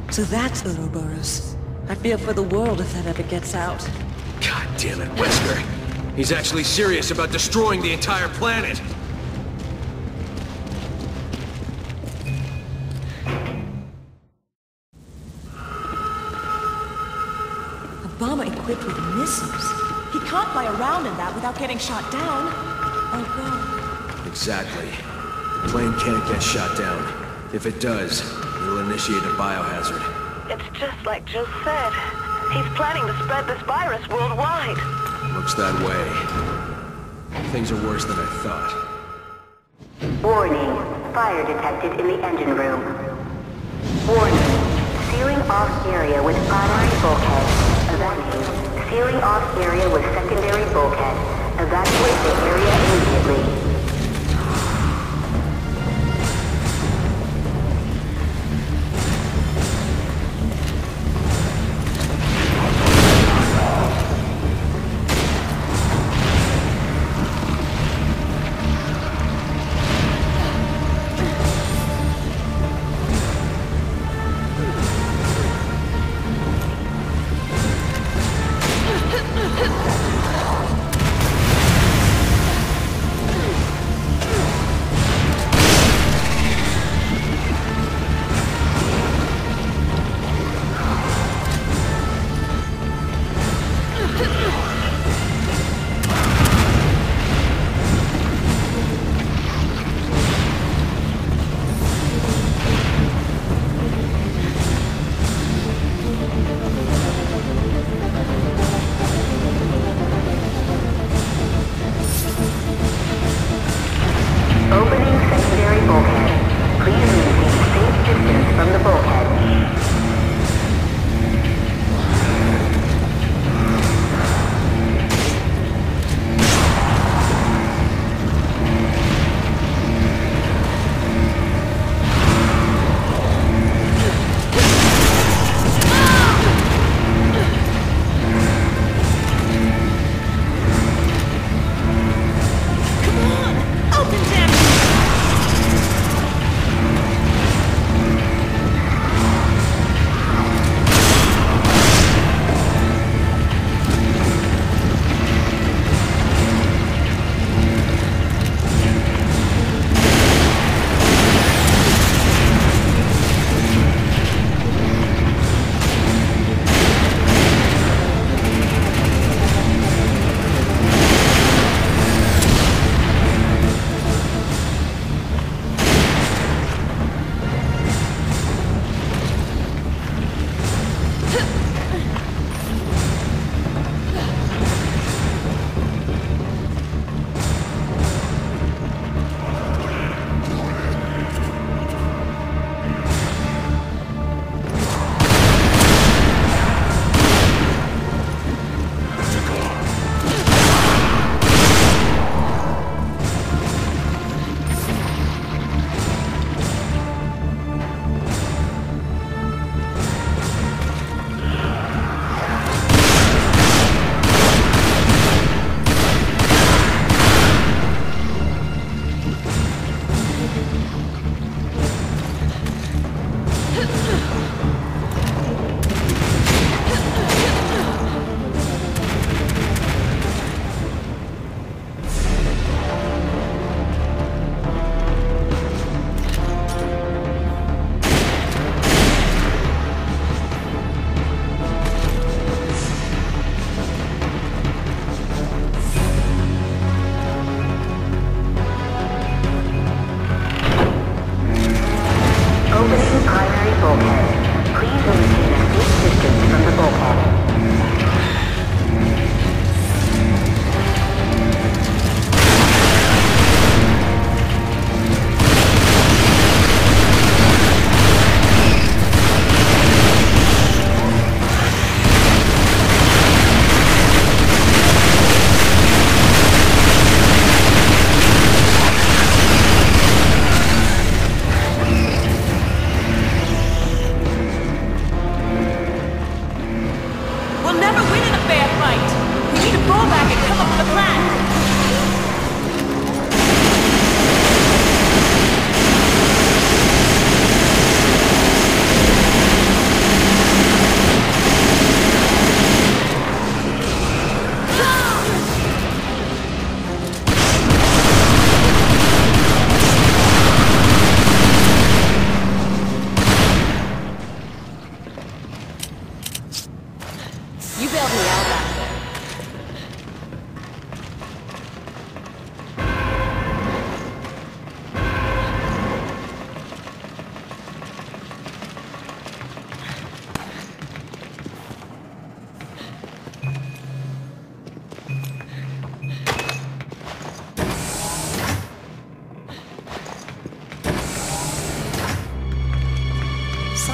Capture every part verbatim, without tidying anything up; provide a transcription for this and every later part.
So that's Ouroboros. I fear for the world if that ever gets out. God damn it, Wesker. He's actually serious about destroying the entire planet. A bomber equipped with missiles. He can't fly around in that without getting shot down. Oh god. Exactly. The plane can't get shot down. If it does, it'll initiate a biohazard. It's just like Joe said. He's planning to spread this virus worldwide. Looks that way. Things are worse than I thought. Warning. Fire detected in the engine room. Warning. Sealing off area with primary bulkhead. Evacuate. Sealing off area with secondary bulkhead. Evacuate the area immediately.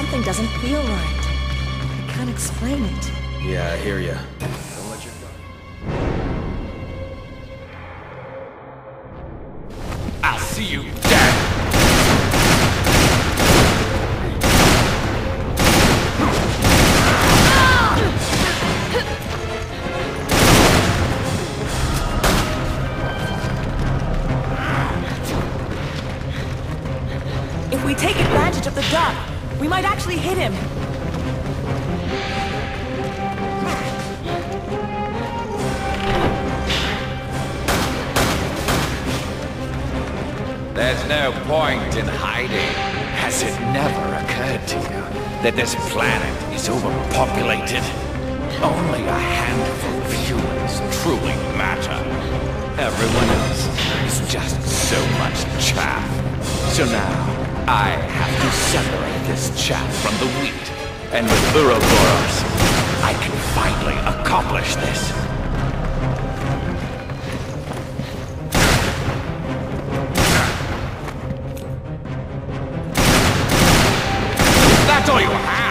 Something doesn't feel right. I can't explain it. Yeah, I hear ya. Don't let your guard. I'll see you dead! If we take advantage of the duck, we might actually hit him. There's no point in hiding. Has it never occurred to you that this planet is overpopulated? Only a handful of humans truly matter. Everyone else is just so much chaff. So now, I have to separate this chaff from the wheat. And with Ouroboros, I can finally accomplish this. That's all you have!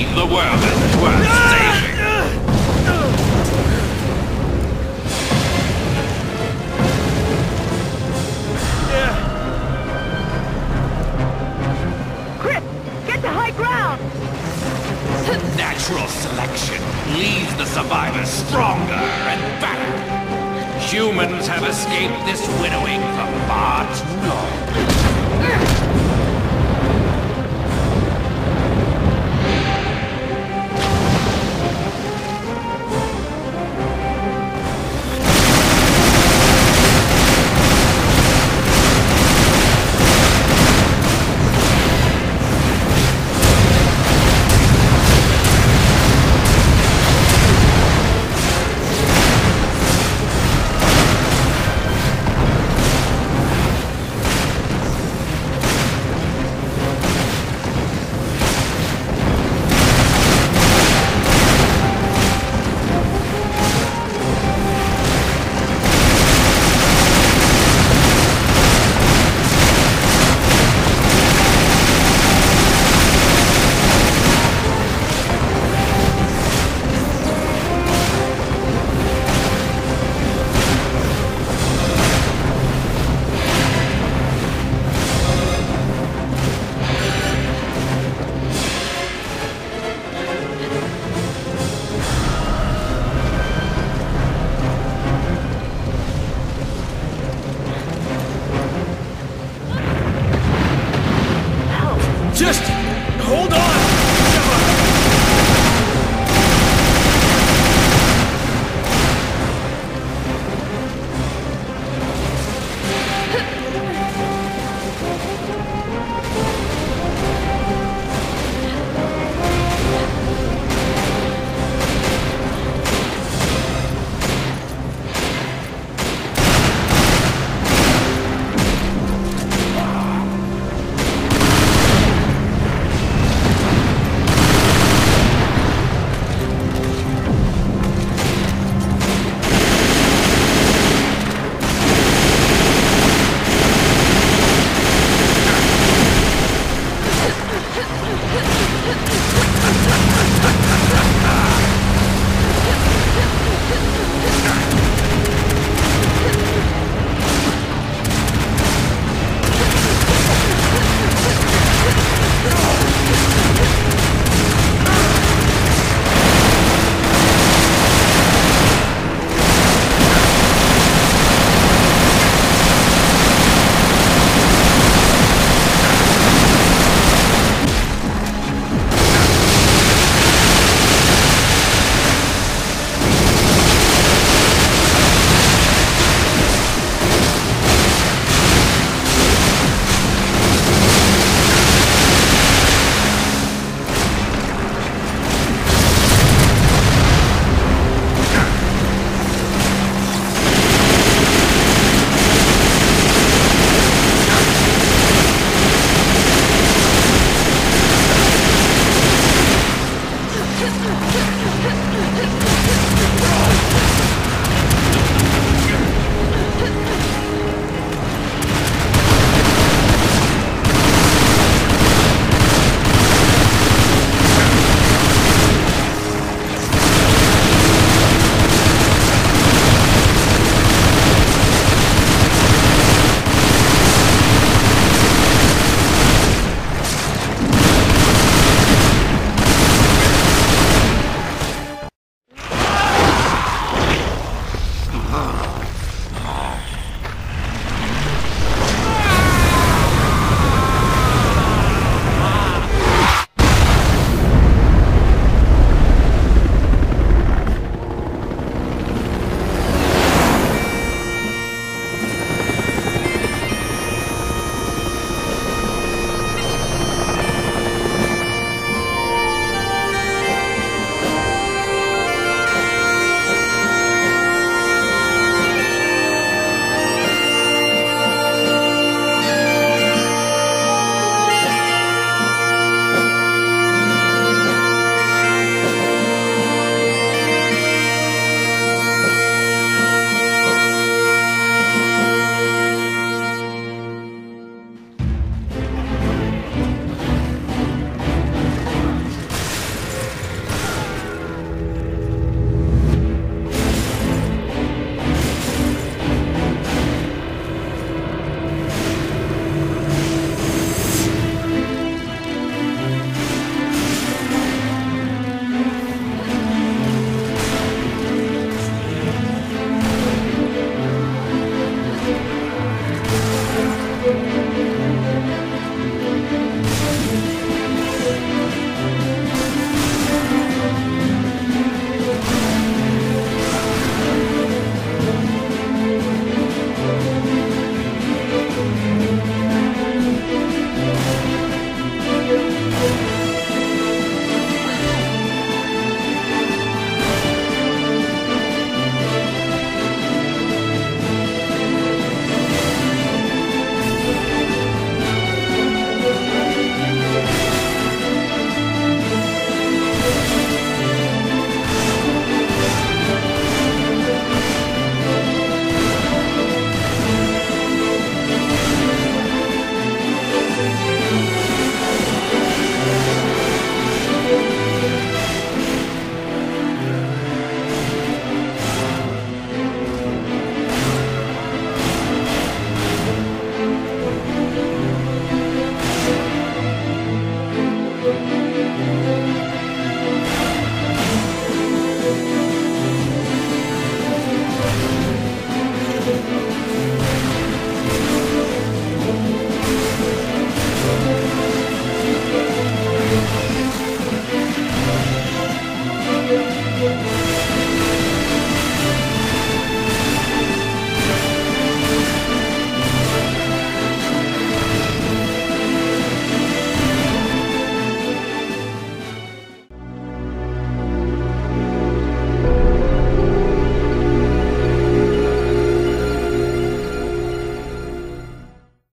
the world is worth saving. Chris, get to high ground! Natural selection leaves the survivors stronger and better. Humans have escaped this winnowing for far too long.